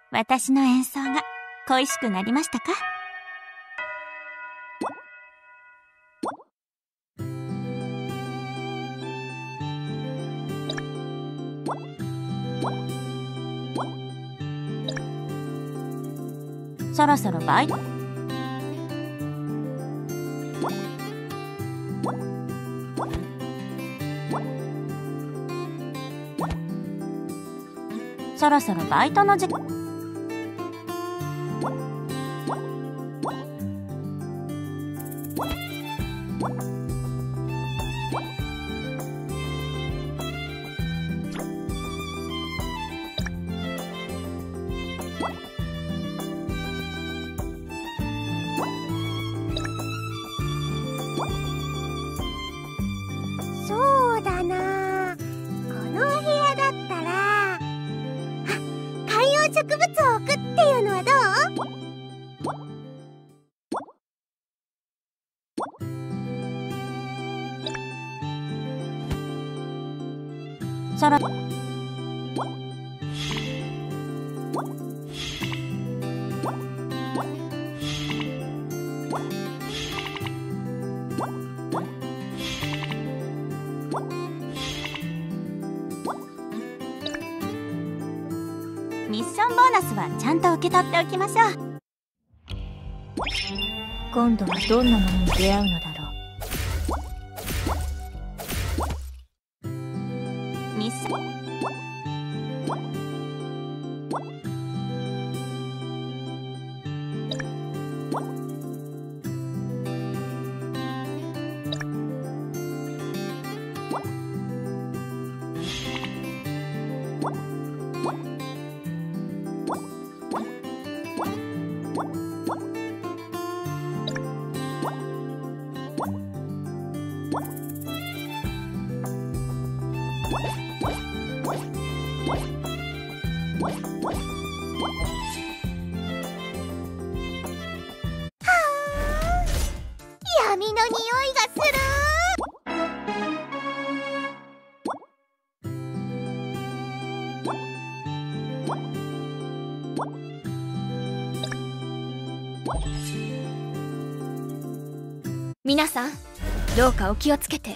私の演奏が恋しくなりましたか？そろそろバイト。そろそろバイトの時間。 そうだな、このお部屋だったら、観葉植物を置くっていうのはどう？ そろミッションボーナスはちゃんと受け取っておきましょう。今度はどんなものに出会うのだろう。ミッション闇の匂いがする。 皆さん、どうかお気をつけて。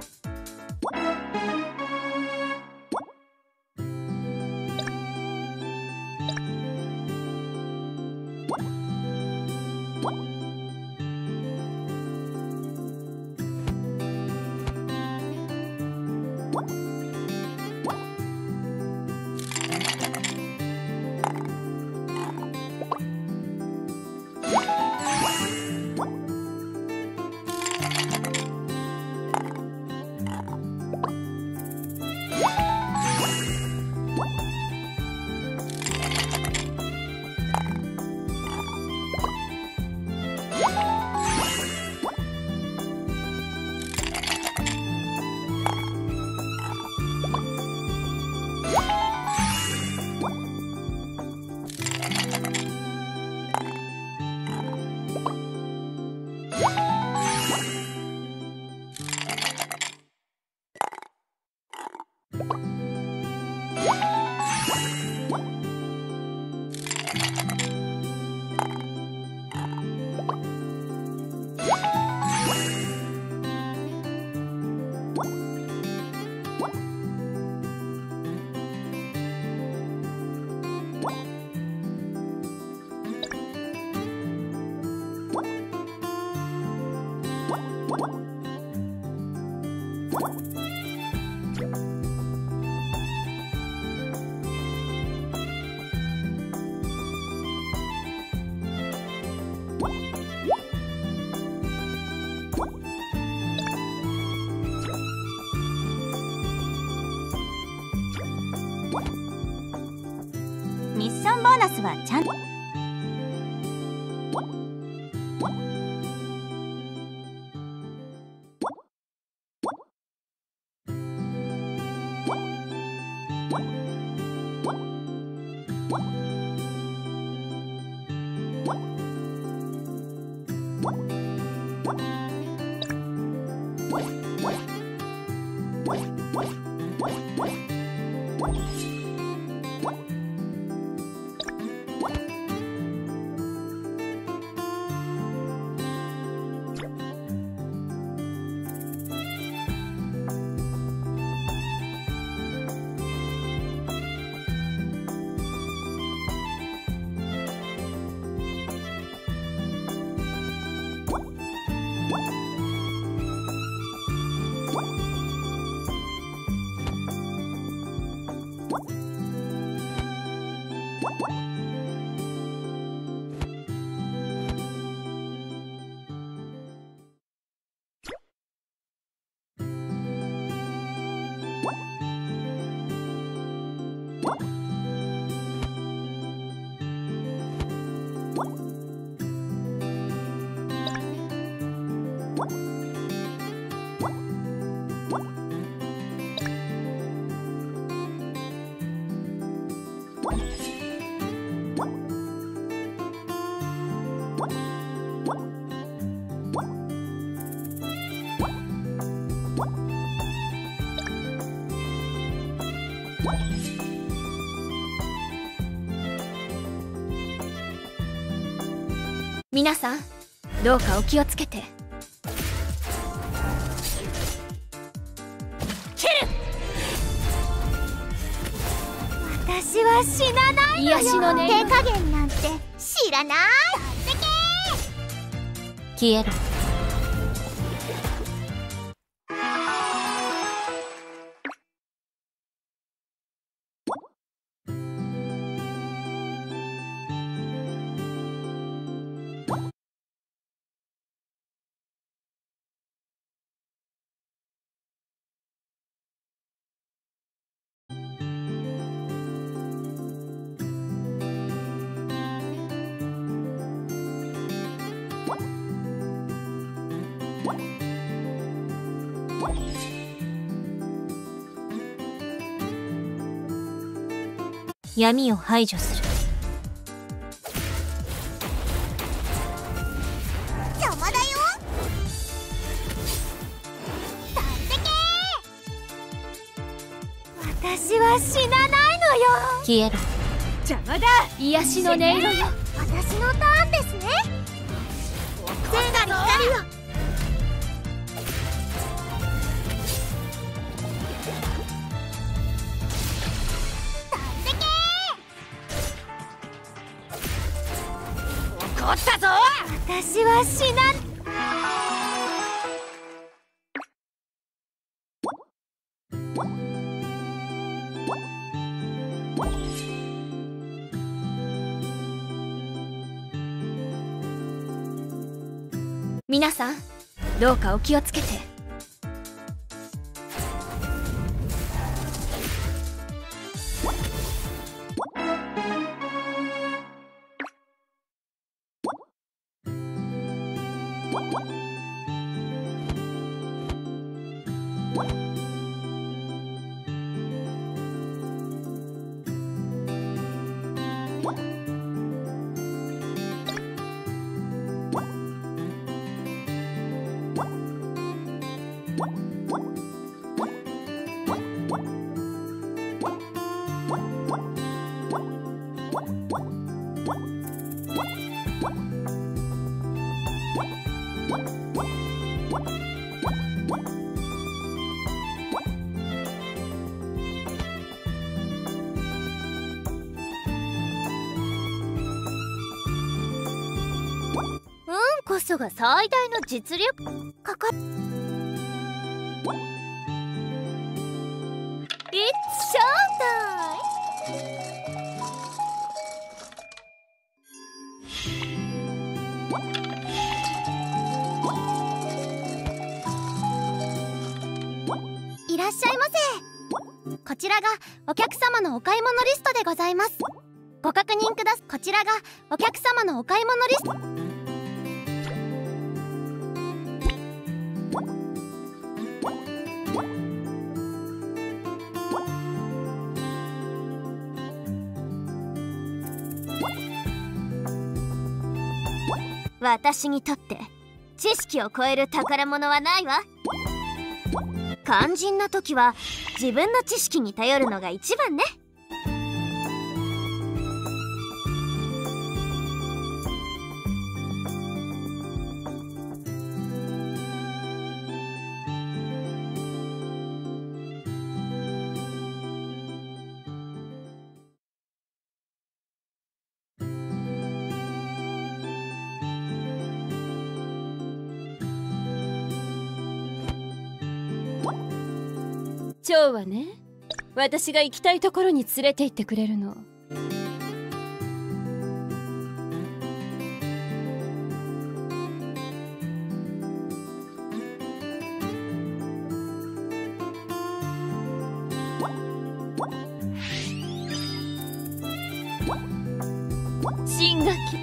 ミッションボーナスはちゃんと。 皆さんどうかお気をつけて。 切る。 私は死なないのよ。 癒しの音手加減なんて知らない。 消えろ。闇を排除する。 邪魔だよ。助け。私は死なないのよ。 消えろ。 邪魔だ。癒しの音色よ。 私のターンですね。聖なる光よ。 怒ったぞ。 私は死な。 皆さんどうかお気をつけて。 こそが最大の実力。かかっ。It's showtime。いらっしゃいませ。こちらがお客様のお買い物リストでございます。ご確認ください。こちらがお客様のお買い物リスト。 私にとって知識を超える宝物はないわ。肝心な時は自分の知識に頼るのが一番ね。 蝶はね、私が行きたいところに連れて行ってくれるの。新学期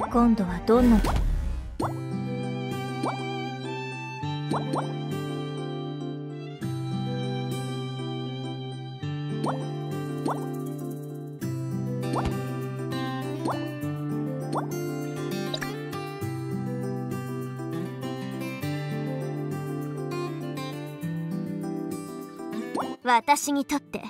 今度はどんな。私にとって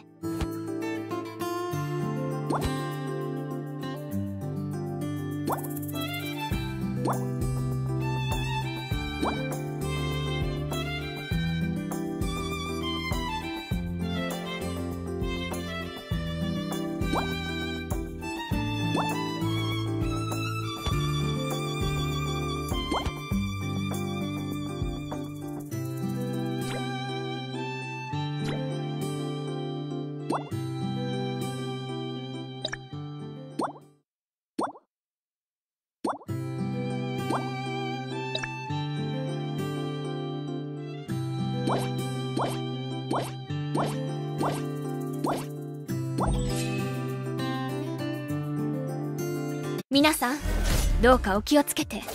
皆さんどうかお気をつけて。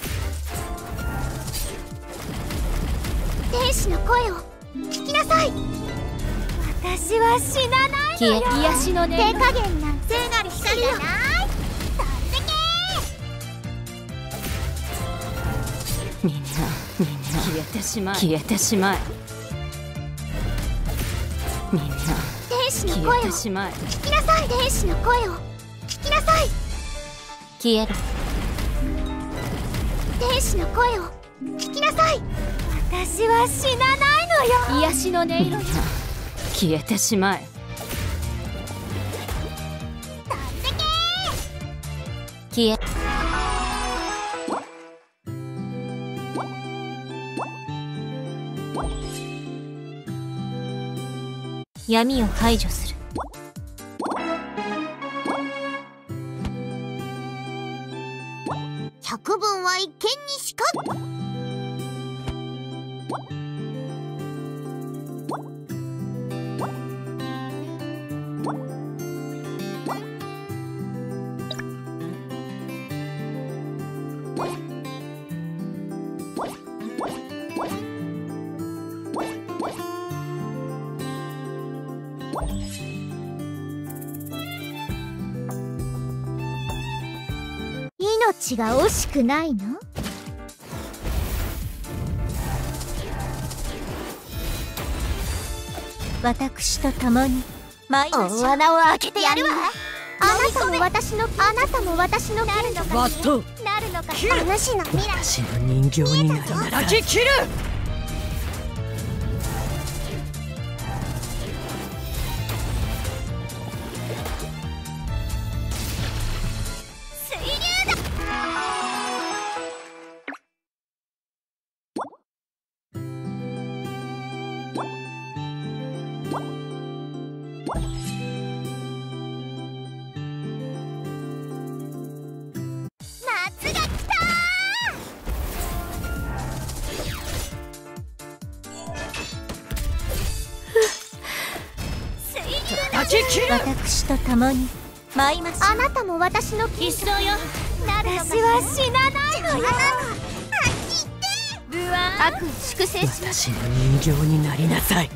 天使の声を聞きなさい。私は死なないのよ。 癒しの音手加減なんて聖なる光よ。 みんな消えてしまえ。消えてしまえ。みんな天使の声を消えてしまえ。 聞きなさい。天使の声を聞きなさい。 消える。 天使の声を聞きなさい。私は死なないのよ。 癒しの音色よ。消えてしまえ。消え。闇を排除する。 百聞は一見にしか。命が惜しくないの？ 私と共に舞いましょう。 大穴を開けてやるわ。あなたも私のなるのかバットなるのか。話の未来。 私の人形になりなさい。抱き切る。 水流だ。夏が来た水流だ。 抱き切る。 私と共に舞いましょう。 あなたも私の一緒よ。私は死なないのよ。 悪を粛清します。 私の人形になりなさい。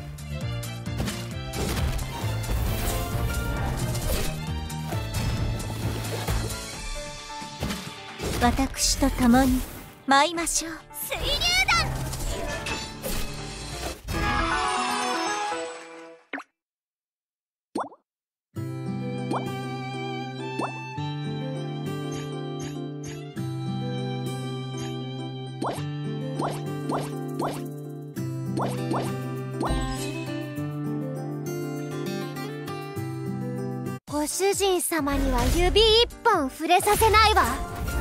私と共に舞いましょう。 水流弾。ご主人様には指一本触れさせないわ。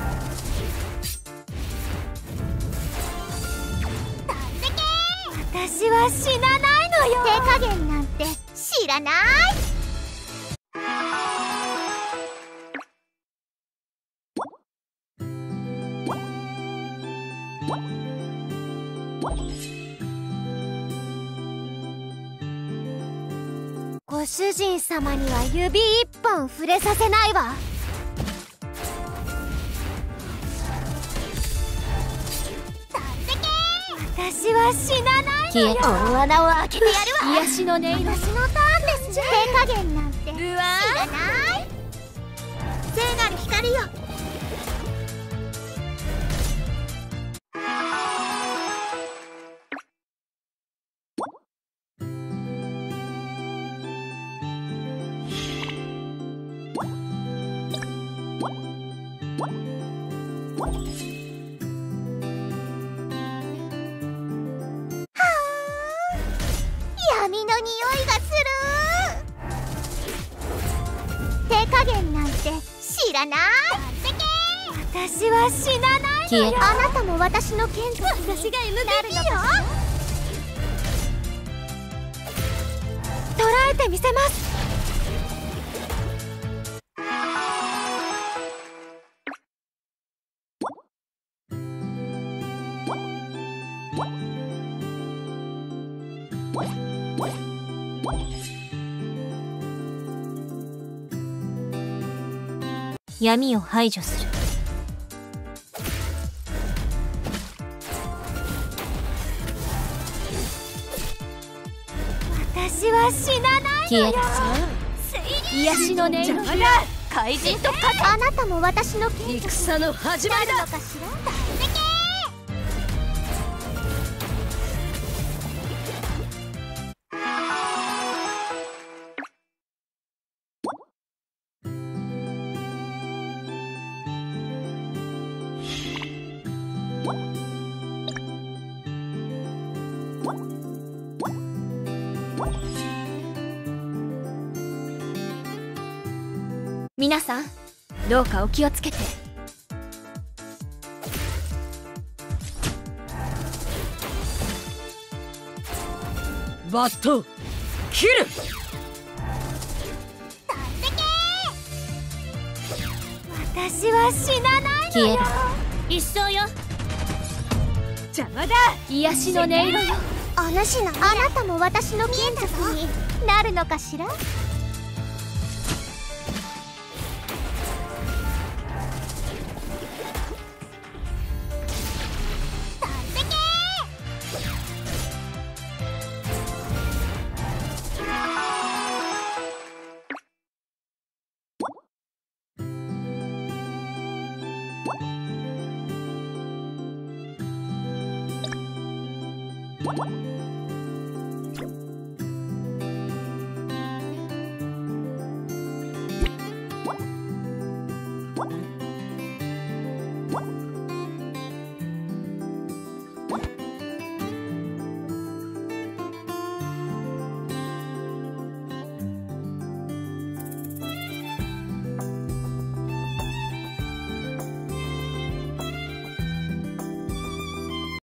私は死なないのよ。手加減なんて知らない。ご主人様には指一本触れさせないわ。 私は死なないのよ。 大穴を開けてやるわ。 癒しの音色。 私のターンですね。手加減なんて知らない。聖なる光よ。闇の匂いがする。手加減なんて知らない。私は死なないのよ。あなたも私の剣と私が MVP よ。捉えてみせます。 闇を排除する。 私は死なないのよ。 癒しの音色。怪人と勝つ。 あなたも私の剣と戦の始まりだ。 なるのかしら。 皆さん、どうかお気をつけて。 バット切る。 私は死なないのよ。 一生よ。 邪魔だ。癒しの音色よ。 あなたも私の剣族になるのかしら。